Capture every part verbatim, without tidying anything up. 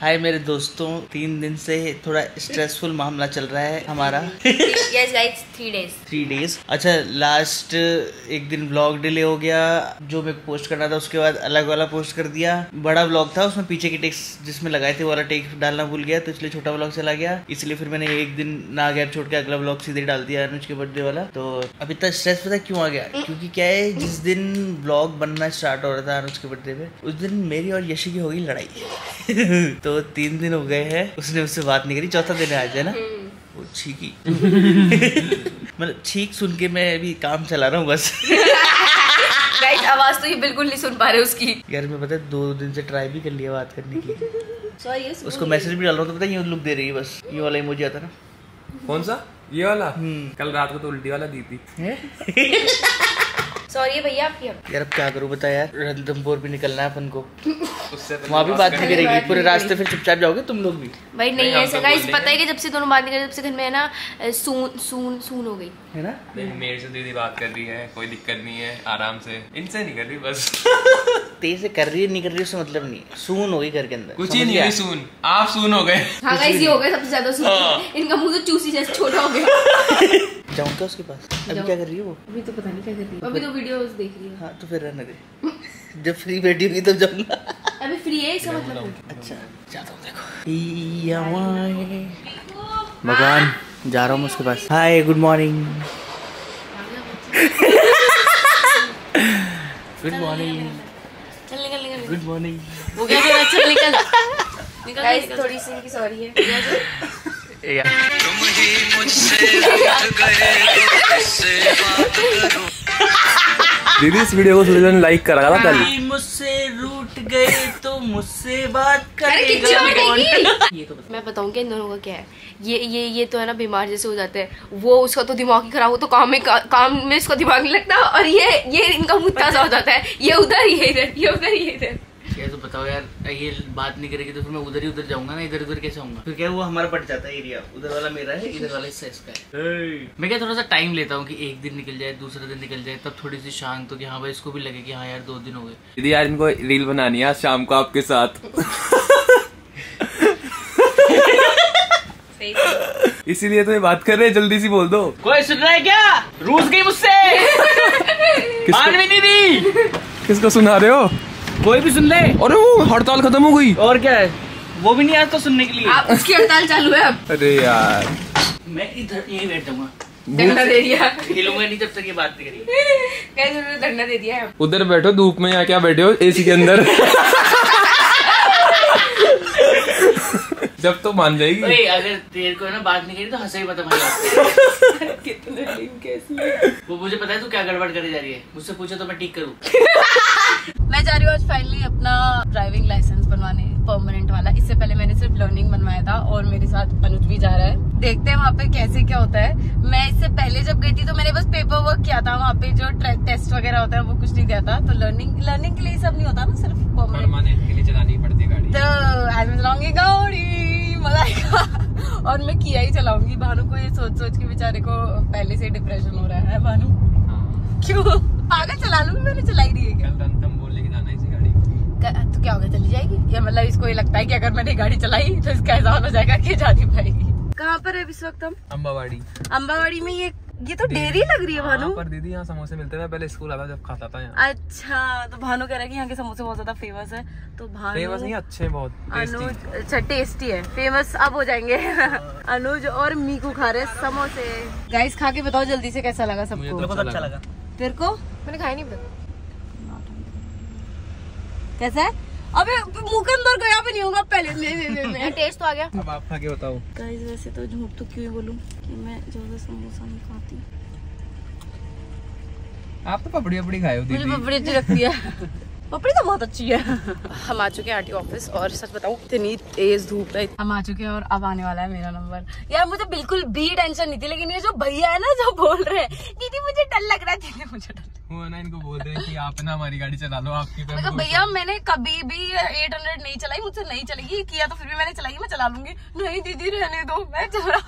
हाय मेरे दोस्तों, तीन दिन से थोड़ा स्ट्रेसफुल मामला चल रहा है हमारा। yes guys, three days three days अच्छा, लास्ट एक दिन व्लॉग डिले हो गया, जो मैं पोस्ट करना था उसके बाद अलग वाला पोस्ट कर दिया। बड़ा व्लॉग था, उसमें पीछे की टेक्स्ट जिसमें लगाए थे वो वाला टेक्स्ट डालना भूल गया, तो इसलिए छोटा व्लॉग चला गया। इसलिए फिर मैंने एक दिन ना गैप छोड़ के अगला व्लॉग सीधे डाल दिया अनुज के बर्थडे वाला। तो अब इतना स्ट्रेस पता क्यों आ गया? क्योंकि क्या है, जिस दिन व्लॉग बनना स्टार्ट हो रहा था अनुज के बर्थडे पे, उस दिन मेरी और यशी की हो गई लड़ाई। तो तीन दिन हो गए हैं उसने उससे बात नहीं करी, चौथा दिन आज है ना वो छीकी। मतलब छीक सुन के मैं अभी काम चला रहा हूँ बस। गाइस आवाज तो ये बिल्कुल नहीं सुन पा रहे उसकी। यार मैं पता है दो दिन से ट्राई भी कर लिया बात करने की। सॉरी उसको मैसेज भी डाल रहा हूँ तो पता है ये लुक दे रही है, बस ये वाला इमोजी आता ना। कौन सा? ये वाला? कल रात को तो उल्टी वाला दी थी। सॉरी भैया आपकी। यार अब क्या करूँ बता यार, रणथंभौर भी निकलना है अपन को, वहाँ भी बात नहीं करेगी पूरे रास्ते, फिर चुपचाप जाओगे तुम लोग भी। भाई नहीं ऐसा गाइस, पता है कि जब से दोनों बात नहीं कर, जब से घर में है ना सून सून सून हो गई है ना। मेरे से दीदी बात कर रही है, कोई दिक्कत नहीं है, आराम से। इनसे नहीं कर रही बस। तेज से कर रही है नहीं कर रही उससे मतलब नहीं, सून हो गई घर के अंदर। कुछ ही नहीं हुई सून, आप सून हो गए। हाँ गाइस ये हो गए सबसे ज्यादा सून। इनका मुंह तो चूसी जैसे छोटा हो गया। जाऊँ क्या उसके पास? अभी क्या कर रही है वो? अभी तो पता नहीं क्या कर रही है, अभी तो वीडियोस देख रही है। हाँ तो फिर रहने दे, जब फ्री बैठी होगी तब जाऊंगा। अभी फ्री है इसका मतलब। अच्छा जाता हूँ, देखो भगवान जा रहा हूँ उसके पास। Hi good morning. Good morning. चल निकल निकल। Good morning. वो क्या कर रहा है? चल निकल निकल। गाइस थोड़ी सी इनकी सॉरी है यार। तुम ही मुझसे रूठ गए तो किससे बात करूं। दीदी इस वीडियो को सूरज ने लाइक करा था कल। मुझसे रूठ गए तो मुझसे बात अरे करेगा किच्चू ये तो बता। मैं बताऊं क्या इन दोनों का क्या है? ये ये ये तो है ना बीमार जैसे हो जाते हैं, वो उसका तो दिमाग ही खराब हो, तो काम में का, काम में इसका दिमाग नहीं लगता, और ये ये इनका मुंह ताजा हो जाता है, ये उधर ये इधर, ये उधर ये इधर। क्या तो बताओ यार, ये बात नहीं करेगी तो फिर मैं उधर ही उधर जाऊंगा ना, इधर उधर कैसे आऊंगा? फिर क्या वो हमारा बढ़ जाता है एरिया, उधर वाला मेरा है, इधर वाला हिस्सा इसका है। मैं क्या थोड़ा सा टाइम लेता हूँ कि एक दिन निकल जाए, दूसरा दिन निकल जाए, तब थोड़ी सी शांत हो कि हाँ भाई इसको भी लगे कि हाँ यार दो दिन हो गए। दीदी यार इनको रील बनानी है आज शाम को आपके साथ। इसीलिए तो ये बात कर रहे हैं, जल्दी सी बोल दो। कोई सुन रहा है क्या? रूस गई मुझसे। मानवी नहीं दी। किसको सुना रहे हो? कोई भी सुन ले। अरे वो हड़ताल खत्म हो गई। और क्या है, वो भी नहीं आज तो सुनने के लिए। आप उसकी हड़ताल चालू है अब। अरे यार मैं इधर यहीं बैठ जाऊंगा, धरना दे दिया। हिलूंगा नहीं जब तक ये बात नहीं करेगी। कैसे उन्होंने धरना दे दिया है। उधर बैठो धूप में, या क्या बैठे हो एसी के अंदर। जब तो मान जाएगी। ओए, अगर तेरे को है ना बात नहीं करी तो हंसा ही मत हमारे। कितने कैसी वो मुझे पता है तू क्या गड़बड़ करे जा रही है, मुझसे पूछो तो मैं ठीक करूँ। मैं जा रही हूँ आज फाइनली अपना ड्राइविंग लाइसेंस बनवाने, परमानेंट वाला। इससे पहले मैंने सिर्फ लर्निंग बनवाया था, और मेरे साथ अनुज भी जा रहा है। देखते हैं वहाँ पे कैसे क्या होता है। मैं इससे पहले जब गई थी तो मैंने बस पेपर वर्क किया था, वहाँ पे जो टेस्ट वगैरह होता है वो कुछ नहीं दिया था। तो लर्निंग लर्निंग के लिए सब नहीं होता ना, सिर्फ परमानेंट के लिए चलानी पड़ती है गाड़ी। तो आज मैं चलाऊंगी गाड़ी, मजा आएगा। और मैं किया ही चलाऊंगी। भानु को ये सोच सोच के बेचारे को पहले से डिप्रेशन हो रहा है। भानु क्यों? पागल, चला लूंगी, मैंने चलाई रही है क्या? तो क्या होगा, चली जाएगी? या मतलब इसको ये लगता है कि अगर मैंने गाड़ी चलाई तो इसका एहसान हो जाएगा कि जा नहीं पाएगी। कहाँ पर है इस वक्त हम? अम्बावाड़ी। अम्बावाड़ी में ये ये तो डेयरी लग रही है भानु। पर दीदी यहाँ समोसे मिलते हैं, पहले स्कूल आता जब खाता था यहाँ। अच्छा, तो भानु कह रहा है कि यहाँ के समोसे बहुत ज्यादा फेमस है। तो भानु फेमस नहीं, अच्छे बहुत अनुज, अच्छा टेस्टी है, फेमस अब हो जाएंगे। अनुज और मीकू खा रहे समोसे। गाइस खा के बताओ जल्दी से कैसा लगा सबको? बहुत अच्छा लगा। तेरे को? मैंने खाया नहीं। कैसा है? अबे मुंह के अंदर गया भी नहीं होगा पहले। ले ले ले ले। टेस्ट तो आ गया। अब आप खा के बताओ। गाइस वैसे तो झूठ तो क्यों बोलूं कि मैं ज्यादा समोसा नहीं खाती। आप तो पपड़ी पपड़ी खाए हो दीदी। मुझे पपड़ी अच्छी लगती है। पपड़ी तो बहुत अच्छी है। हम आ चुके हैं आरटीओ ऑफिस, और सच बताऊं इतनी तेज धूप है। हम आ चुके हैं और अब आने वाला है मेरा नंबर। यार मुझे बिल्कुल भी टेंशन नहीं थी, लेकिन ये जो भैया है ना जो बोल रहे हैं दीदी मुझे डर लग रहा है, दीदी मुझे डर। वो ना इनको बोल रहे हैं कि आप ना हमारी गाड़ी चला लो, आपकी मैं कहा भैया मैंने कभी भी आठ सौ नहीं चलाई, मुझसे नहीं चलेगी। किया तो फिर भी मैंने चलाई, मैं चला लूंगी। नहीं दीदी रहने दो, मैं चला।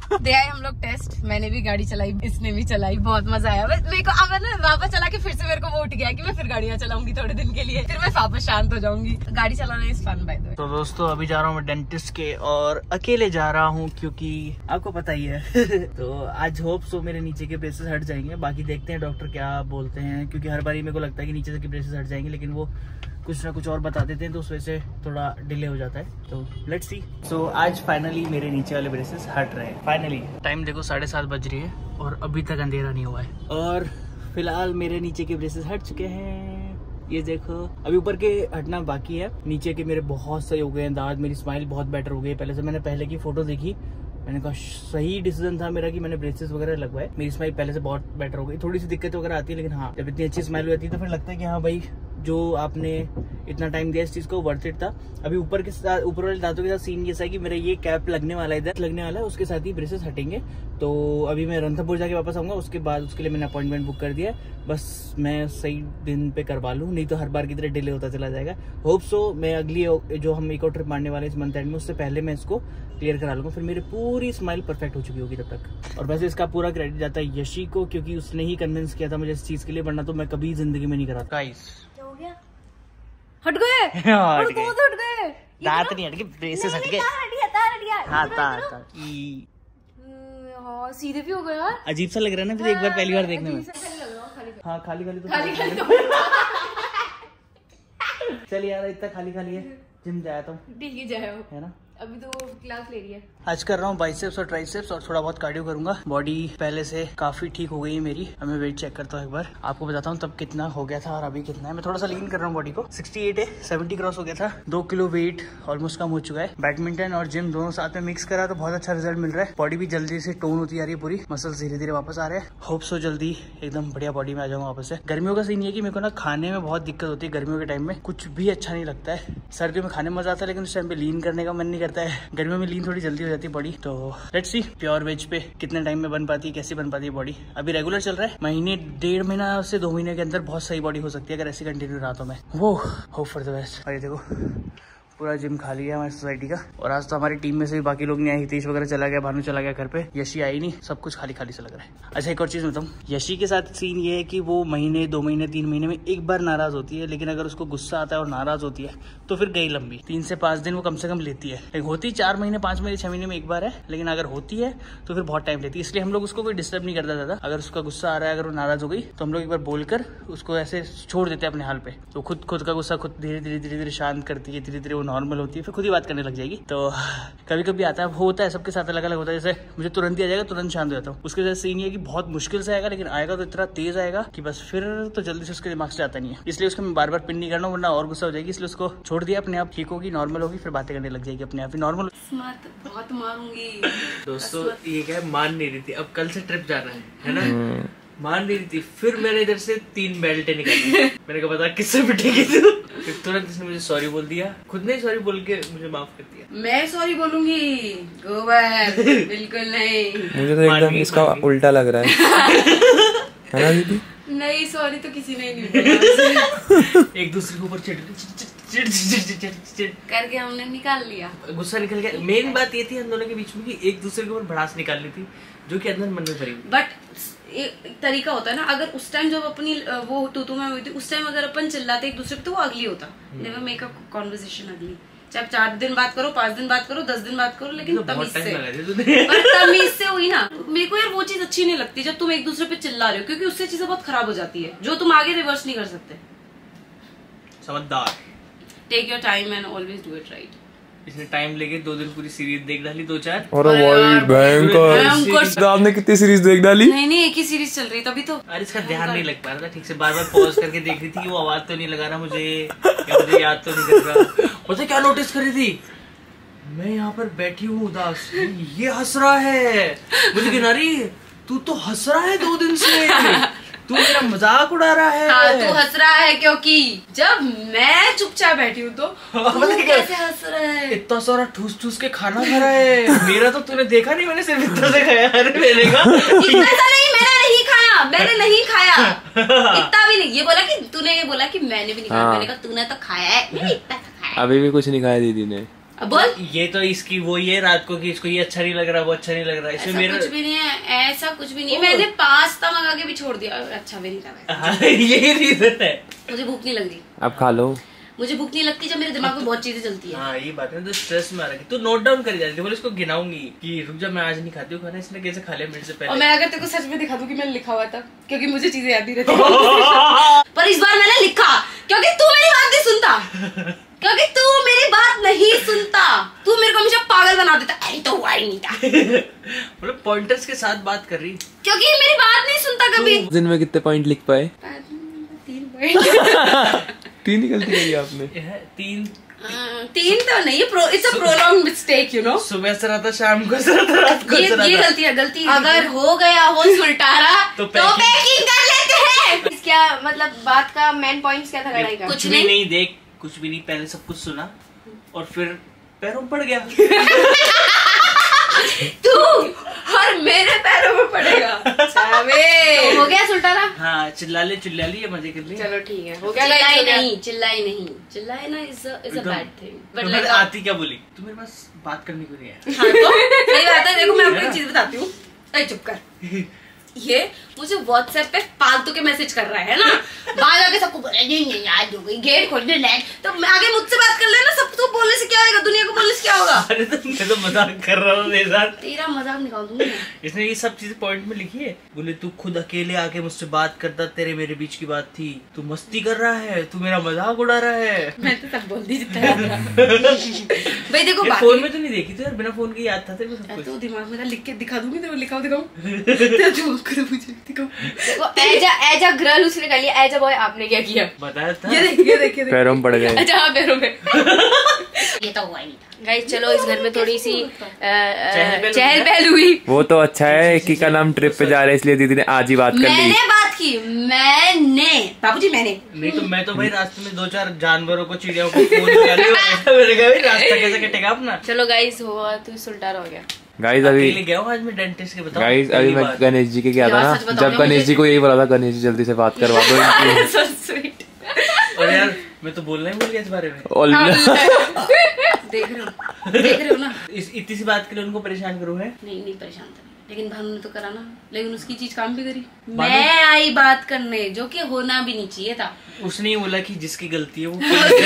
दे आए हम लोग टेस्ट, मैंने भी गाड़ी चलाई, इसने भी चलाई, बहुत मजा आया। मेरे को अब ना वापस चला के फिर से मेरे को वो उठ गया कि मैं फिर गाड़ियाँ चलाऊंगी थोड़े दिन के लिए, फिर मैं वापस शांत हो जाऊंगी। गाड़ी चलाना is fun by the way. तो दोस्तों अभी जा रहा हूँ मैं डेंटिस्ट के, और अकेले जा रहा हूँ क्योंकि आपको पता ही है। तो आज होप सो मेरे नीचे के ब्रेसेस हट जाएंगे, बाकी देखते हैं डॉक्टर क्या बोलते हैं, क्योंकि हर बारी मेरे को लगता है कि नीचे से के ब्रेसेस हट जाएंगे, लेकिन वो कुछ ना कुछ और बता देते हैं, तो उस वजह से थोड़ा डिले हो जाता है। तो लेट्स सी। सो आज फाइनली मेरे नीचे वाले ब्रेसेस हट रहे हैं फाइनली। टाइम देखो साढ़े सात बज रही है और अभी तक अंधेरा नहीं हुआ है, और फिलहाल मेरे नीचे के ब्रेसेस हट चुके हैं। ये देखो, अभी ऊपर के हटना बाकी है, नीचे के मेरे बहुत सही हो गए हैं दांत, मेरी स्माइल बहुत बेटर हो गई है। पहले से मैंने पहले की फोटो देखी, मैंने कहा सही डिसीजन था मेरा कि मैंने ब्रेसेस वगैरह लगवाए। मेरी स्माइल पहले से बहुत बेटर हो गई, थोड़ी सी दिक्कत वगैरह आती है, लेकिन हाँ जब इतनी अच्छी स्माइल हो जाती है तो फिर लगता है कि हाँ भाई जो आपने इतना टाइम दिया इस चीज को वर्थ इट था। अभी ऊपर के साथ, ऊपर वाले दांतों के साथ सीन ये है कि मेरा ये कैप लगने वाला है, इधर लगने वाला है, उसके साथ ही ब्रेसेस हटेंगे। तो अभी मैं रणथंभौर जाके वापस आऊंगा, उसके बाद उसके लिए मैंने अपॉइंटमेंट बुक कर दिया है। बस मैं सही दिन पे करवा लूँ, नहीं तो हर बार की तरह डिले होता चला जाएगा। होप सो मैं अगली जो हम एक और ट्रिप मारने वाले इस मंथ एंड में, उससे पहले मैं इसको क्लियर करा लूंगा, फिर मेरी पूरी स्माइल परफेक्ट हो चुकी होगी तब तक। और वैसे इसका पूरा क्रेडिट जाता है यशी को, क्योंकि उसने ही कन्विंस किया था मुझे इस चीज के लिए, वरना तो मैं कभी जिंदगी में नहीं करा। गाइस क्या हो गया? हट गए? हट गए, हट गए, दांत नहीं हट गए, ब्रेसेस हट गए। हाँ ता ता ई हाँ सीधे भी हो गया यार। अजीब सा लग रहा है ना फिर एक बार पहली बार देखने में। हाँ खाली खाली तो खाली खाली चल यार इतना खाली खाली है, जिम जाया था ठीक है जाए है ना। अभी तो क्लास ले रही है। आज कर रहा हूँ बाइसेप्स और ट्राइसेप्स, और थोड़ा बहुत कार्डियो करूंगा। बॉडी पहले से काफी ठीक हो गई है मेरी। अब मैं वेट चेक करता हूँ एक बार, आपको बताता हूँ तब कितना हो गया था और अभी कितना है। मैं थोड़ा सा लीन कर रहा हूँ बॉडी को, अड़सठ है, सत्तर क्रॉस हो गया था, दो किलो वेट ऑलमोस्ट कम हो चुका है। बैडमिंटन और जिम दोनों साथ में मिक्स करा तो बहुत अच्छा रिजल्ट मिल रहा है। बॉडी भी जल्दी से टोन होती जा रही है, पूरी मसल्स धीरे धीरे वापस आ रहे हैं। होप सो जल्दी एकदम बढ़िया बॉडी में आ जाऊंगा वापस से। गर्मियों का सीन ये कि मेरे को ना खाने में बहुत दिक्कत होती है, गर्मियों के टाइम में कुछ भी अच्छा नहीं लगता है। सर्दियों में खाने में मजा आता है, लेकिन उस टाइम पे लीन करने का मन नहीं करता है। गर्मियों में लीन थोड़ी जल्दी हो जाती है बॉडी। तो लेट्स सी प्योर वेज पे कितने टाइम में बन पाती है, कैसी बन पाती है बॉडी। अभी रेगुलर चल रहा है, महीने डेढ़ महीना से दो महीने के अंदर बहुत सही बॉडी हो सकती है अगर ऐसी कंटिन्यू रहा तो मैं। वो होप फॉर द बेस्ट। अरे देखो पूरा जिम खाली है हमारी सोसाइटी का, और आज तो हमारी टीम में से भी बाकी लोग नहीं आए। हितेश वगैरह चला गया, भानु चला गया घर पे, यशी आई नहीं, सब कुछ खाली खाली से लग रहा है। अच्छा एक और चीज बताऊँ, यशी के साथ सीन ये है कि वो महीने दो महीने तीन महीने में एक बार नाराज होती है, लेकिन अगर उसको गुस्सा आता है और नाराज होती है तो फिर गई लंबी, तीन से पांच दिन वो कम से कम लेती है। लेकिन होती चार महीने पांच महीने छह महीने में एक बार है, लेकिन अगर होती है तो फिर बहुत टाइम लेती है। इसलिए हम लोग उसको कोई डिस्टर्ब नहीं करता ज्यादा। अगर उसका गुस्सा आ रहा है, अगर वो नाराज हो गई तो हम लोग एक बार बोलकर उसको ऐसे छोड़ देते हैं अपने हाल पे, तो खुद खुद का गुस्सा खुद धीरे धीरे धीरे धीरे शांत करती है, धीरे धीरे वो नॉर्मल होती है, फिर खुद बात करने लग जाएगी। तो कभी कभी आता है, होता है सबके साथ अलग अलग होता है। जैसे मुझे तुरंत ही आ जाएगा, तुरंत शांत हो जाता हूँ। उसके जैसे सीन ये कि बहुत मुश्किल से आएगा, लेकिन आएगा तो इतना तेज आएगा कि बस फिर तो जल्दी से उसके दिमाग से आता नहीं है। इसलिए उसको मैं बार बार पिन नहीं करना, वरना और गुस्सा हो जाएगी। इसलिए उसको छोड़ दिया, अपने आप ठीक होगी, नॉर्मल होगी, फिर बातें करने लग जाएगी अपने आप ही नॉर्मल। बहुत मारूंगी दोस्तों ये क्या है, मान नहीं रही थी, अब कल से ट्रिप जाना है है ना, मान नहीं रही थी। फिर मैंने इधर से तीन बेल्टें निकाली, मैंने कहा बता किससे पिटेगी तू। फिर तुरंत इसने मुझे सॉरी बोल दिया, खुद ने सॉरी बोल के मुझे माफ कर दिया। मैं सॉरी बोलूंगी, गो बैक, बिल्कुल नहीं। मुझे तो एकदम इसका उल्टा लग रहा है है ना दीदी? नहीं सॉरी तो किसी ने नहीं बोला। एक दूसरे के ऊपर चिढ़ चिढ़ चिढ़ चिढ़ करके हमने निकाल लिया, गुस्सा निकल गया। मेन बात ये थी हम दोनों के बीच में कि एक दूसरे के ऊपर भड़ास निकालनी थी, जो कि अंदर मन में भरी। बट एक तरीका होता है ना, अगर उस टाइम जब अपनी वो तू तू मैं हुई थी, उस टाइम अगर अपन चिल्लाते एक दूसरे पे तो वो अगली होता। नेवर मेक अ कॉन्वर्सेशन अगली। चाहे चार दिन बात करो, पांच दिन बात करो, दस दिन बात करो, लेकिन तमीज से। पर तमीज से हुई ना। मेरे को यार वो चीज अच्छी नहीं लगती जब तुम एक दूसरे पे चिल्ला रहे हो, क्योंकि उससे चीजें बहुत खराब हो जाती है, जो तुम आगे रिवर्स नहीं कर सकते। समझदार। Take your time and always do it right. इसने टाइम लेके दो दिन पूरी सीरीज देख डाली, दो चार। और भयंकर, आपने कितनी सीरीज देख डाली? नहीं नहीं एक ही सीरीज चल रही तभी तो। अरे इसका ध्यान नहीं लग पा रहा था ठीक से, बार बार पॉज करके देख रही थी कि वो आवाज तो नहीं लगा रहा मुझे, या मुझे याद तो नहीं कर रहा। पता क्या नोटिस कर रही थी, मैं यहाँ पर बैठी हूँ उदास, ये हंस रहा है, मुझे गिना रही, तू तो हंस रहा है दो दिन से, तू मेरा मजाक उड़ा रहा है। हाँ, तू हंस रहा है क्योंकि जब मैं चुपचाप बैठी हूँ तो तू कैसे हंस रहा है? इतना सारा ठूस ठूस के खाना खा रहा है, मेरा तो तूने देखा नहीं, मैंने सिर्फ इतना से खाया। अरे मैंने कहा इतना सा नहीं, मैंने नहीं खाया, मैंने नहीं खाया, इतना भी नहीं। ये बोला कि तूने ये बोला कि मैंने भी नहीं खाया, मैंने कहा तूने तो खाया है, मैंने इतना खाया। अभी भी कुछ नहीं खाया दीदी ने। अब बोल। ये तो इसकी वो ये रात को कि इसको ये अच्छा नहीं लग रहा, वो अच्छा नहीं लग रहा, इसमें ऐसा मेरा कुछ भी नहीं है, ऐसा कुछ भी नहीं है। मैंने पास्ता मंगा के भी छोड़ दिया, अच्छा भी नहीं लगा। हाँ, यही रीजन है। मुझे भूख नहीं लग रही। अब खा लो। मुझे भूख नहीं लगती जब मेरे दिमाग में बहुत चीजें चलती है। हाँ ये बात है, तो स्ट्रेस में आ रही तू नोट डाउन करी जा रही थी, बोले इसको गिनाऊंगी कि रुक जा मैं आज नहीं खाती हूँ खाना, इसने कैसे खा लिया मेरे से पहले। और मैं अगर तेरे को सच में दिखा दूं कि मैंने लिखा हुआ था, क्योंकि मुझे चीजें याद नहीं रहती पर इस बार मैंने लिखा क्योंकि तू मेरी बात नहीं सुनता, क्योंकि तू मेरी बात नहीं सुनता, तू मेरे को हमेशा पागल बना देता। अरे तो हुआ ही नहीं था मतलब पॉइंटर्स के साथ बात कर रही, क्योंकि मेरी बात नहीं सुनता कभी। दिन में कितने पॉइंट लिख पाए? तीन पॉइंट तीन ही गलती करी आपने। तीन तीन तो नहीं, it's a prolong mistake you know. सुबह से रहा था, शाम को से रहा था, रात को ये से रहा ये था। गलती है, गलती अगर हो गया हो सुलटारा तो तो पैकिंग कर लेते हैं। क्या मतलब बात का मेन पॉइंट क्या था लड़ाई का? कुछ भी नहीं। नहीं, देख कुछ भी नहीं, पहले सब कुछ सुना और फिर पैरों में पड़ गया तू और मेरे पैरों में पड़ेगा। तो हो गया सुल्ताना? हाँ चिल्ला ले चिल्ला ली, ये मजे कर लिए। चलो ठीक है, हो गया। चिल्लाई हो गया। नहीं, चिल्लाई नहीं, चिल्लाई ना is is a bad thing. But तो लाइक मैंने आती क्या बोली, तू मेरे पास बात करने को नहीं आया। हाँ तो सही बात है। देखो मैं आपको एक चीज बताती हूँ, अरे चुप कर। ये मुझे व्हाट्सएप पे फालतू के मैसेज कर रहा है ना, बाहर जाके सबको बोल नहीं नहीं याद हो गई, गेट खोल दे नेट, तो मैं आगे मुझसे बात कर लेना, सबको बोलने से क्या होगा, दुनिया को बोलने से क्या होगा। अरे तो मैं तो मजाक कर रहा हूँ मेरे साथ। तेरा मजाक निकाल दूंगी मैं। इसने ये सब चीजें पॉइंट में लिखी है, बोले तू खुद अकेले आके मुझसे बात करता, तेरे मेरे बीच की बात थी, तू मस्ती कर रहा है, तू मेरा मजाक उड़ा रहा है। मैं तो सब बोल दी जितना भाई। देखो ये बाकी फोन में तो नहीं देखी थी यार, बिना फोन के याद था तेरे को सब कुछ। तो दिमाग में था, लिख के दिखा दूंगी, तेरे को लिखाओ दिखाऊं तेरा दिमाग करो मुझे दिखाओ। देखो as a as a girl उसने कर लिया, एज अ बॉय आपने क्या किया? बताया था। ये देखिए देखिए पैरों में पड़ गए। अच्छा हाँ पैरों में ये तो हुआ ही नहीं था। गाइस चलो इस घर में थोड़ी सी अ, अ, चहल-पहल चहल पहल हुई। वो तो अच्छा है, एक ही का नाम ट्रिप पे जा रहे हैं इसलिए दीदी ने आज ही बात कर ली। मैंने बात की, मैंने बाबूजी मैंने नहीं तो मैं तो भाई रास्ते में दो चार जानवरों को, चिड़ियों को फोन लगा लिया। मैंने कहा भाई रास्ता कैसे कटेगा अपना। चलो गाइस हुआ तो सुल्ताना हो गया। गाइस अभी अकेले गया हूँ आज मैं डेंटिस्ट के, बताओ गाइस अभी पहली मैं बार। गणेश जी के गया था यार, ना, सच बताओ जब ना गणेश मुझे। जी को यही बोला था गणेश जी जल्दी से बात करवा दो इनकी। So sweet। और यार मैं तो बोलना ही भूल गया इस बारे में। और देख रहे हो देख रहे हो ना, इस इतनी सी बात के लिए उनको परेशान करूँ है। नहीं नहीं परेशान था, लेकिन भानु ने तो करा ना, लेकिन उसकी चीज काम भी करी। मैं आई बात करने, जो कि होना भी नहीं चाहिए था। उसने ये बोला कि जिसकी गलती है वो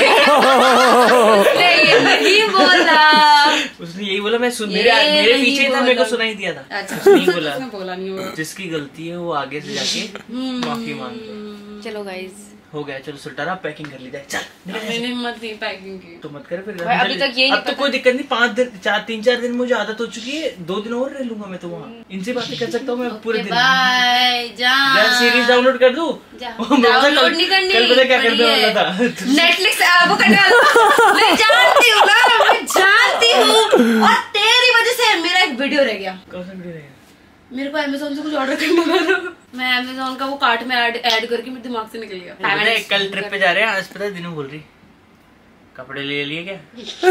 उसने ये नहीं बोला। उसने यही बोला, मैं सुन ये मेरे मेरे नहीं पीछे था, बोला। मेरे को सुनाई दिया था। अच्छा उसने नहीं बोला, उसने बोला नहीं होगा। जिसकी गलती है वो आगे से जाके माफी मांगो। चलो गाइस हो गया, चलो सुल्ताना पैकिंग कर ली जाए, चल निकल यहाँ से। मैंने हिम्मत नहीं पैकिंग की। तो मत करे फिर। भाई, अभी तक यही अब नहीं तो कोई दिक्कत नहीं, पाँच दिन चार तीन चार दिन मुझे आदत हो चुकी है, दो दिन और रह लूंगा मैं तो वहाँ, इनसे बातें कर सकता हूँ मैं पूरे दिन। बाय जा सीरीज डाउनलोड कर दूँ। डाउनलोड नहीं करनी, कल पता क्या करने वाला था। नेटफ्लिक्स वो करने वाला। मैं जानती हूँ ना, मैं जानती हूँ, और तेरी वजह से मेरा एक वीडियो रह गया। कौन सा वीडियो रहेगा? मेरे को अमेज़न से कुछ ऑर्डर करना था, मैं अमेज़न का वो कार्ट में ऐड ऐड करके मेरे दिमाग से निकल गया। पता है, कल ट्रिप पे जा रहे हैं, आज पता है दिनों बोल रही कपड़े ले लिए क्या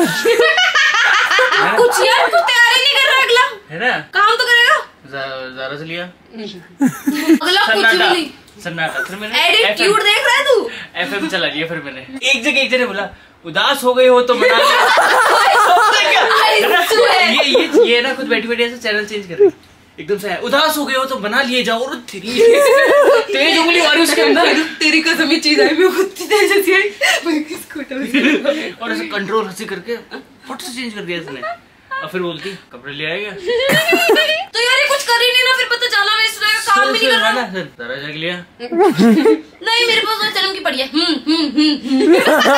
कुछ यार तू तैयारी नहीं कर रहा, अगला है ना, काम तो करेगा। जा- ज़ारा से लिया अगला कुछ भी नहीं। सन्नाटा। फिर मैंने एटीट्यूड देख रहा है तू। एफएम चला लिया। फिर मैंने एक जगह एक जने बोला उदास हो गए हो तो मना लो। आई swear। ये ये ये ना खुद बैठी बैठी ऐसे चैनल चेंज कर रही है। एकदम से उदास हो गए हो तो बना लिए जाओ, और तेरी तेज उंगली मारी उसके अंदर। तेरी कसम ये चीज आई, मैं खुद तेज हंसी आई, मैं किसको और ऐसे कंट्रोल हंसी करके फट से चेंज कर दिया इसने। और फिर बोलती कपड़े ले आएगा। तो यार ये कुछ कर ही नहीं ना, फिर पता चला मैं इसका काम भी नहीं कर रहा। ना फिर तारा जग लिया। नहीं मेरे पास वो जन्म की पड़ी है। हम्म हम्म हम्म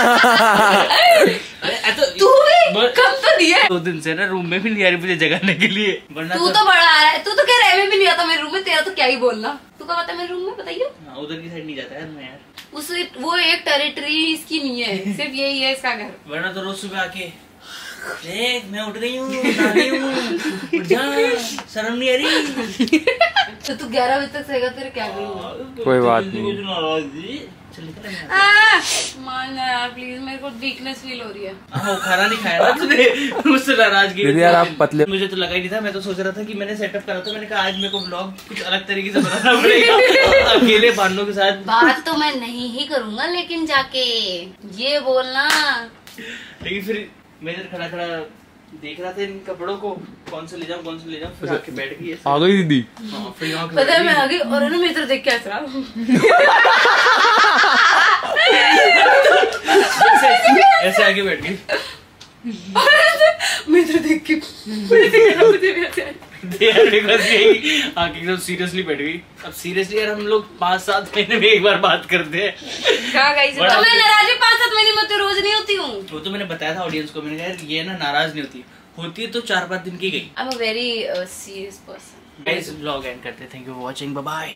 तू भी कम तो नहीं है। दो दिन से ना रूम में भी नहीं आ रही मुझे जगाने के लिए, वरना तू तो बड़ा है, तू तो कह रहा है मैं भी नहीं आता मेरे रूम में, तेरा तो क्या ही बोलना। तू कब आता है मेरे रूम में बताइए। हाँ, उधर की साइड नहीं जाता यार मैं यार। उस वो एक टेरिटरी इसकी नहीं है, सिर्फ यही है इसका घर। वरना तो रोज सुबह आके देख मैं उठ गई हूँ, नहा हूँ, उठ जा, शर्म नहीं आ रही। तो तू ग्यारह बजे तक सोएगा, तेरे क्या करूँगा। कोई बात नहीं। चल निकल यहाँ। मान यार प्लीज, मेरे को वीकनेस फील हो रही है। हाँ, वो खाना नहीं खाया ना तूने, मुझसे नाराजगी। दीदी यार आप पतले। मुझे तो लगा ही नहीं था, मैं तो सोच रहा था कि मैंने सेटअप करा था, मैंने कहा आज मेरे को ब्लॉग कुछ अलग तरीके से बनाना पड़ेगा अकेले बांधों के साथ। बात तो मैं नहीं ही करूंगा, लेकिन जाके ये बोलना। लेकिन फिर मैं इधर खड़ा खड़ा देख रहा था इन कपड़ों को, कौन से ले जाऊं कौन से ले जाऊं, फिर आके बैठ गई ऐसे। आ गई दीदी। हाँ, फिर यहाँ पता है मैं आ गई और है ना मैं इधर देख के हंस रहा हूँ। ऐसे, ऐसे आके बैठ गई। मैं इधर देख के मुझे भी हंसी आई। यार मेरे को हंसी आई, आके एकदम सीरियसली बैठ गई। अब सीरियसली यार हम लोग पाँच सात महीने में एक बार बात करते हैं। कहाँ गई? तो मैं नाराज भी पाँच सात महीने में तो रोज नहीं होती हूँ। वो तो मैंने बताया था ऑडियंस को, मैंने कहा यार ये ना नाराज नहीं होती, होती है तो चार पाँच दिन की गई। I am a very serious person. Guys vlog end करते हैं। Thank you for watching, bye bye.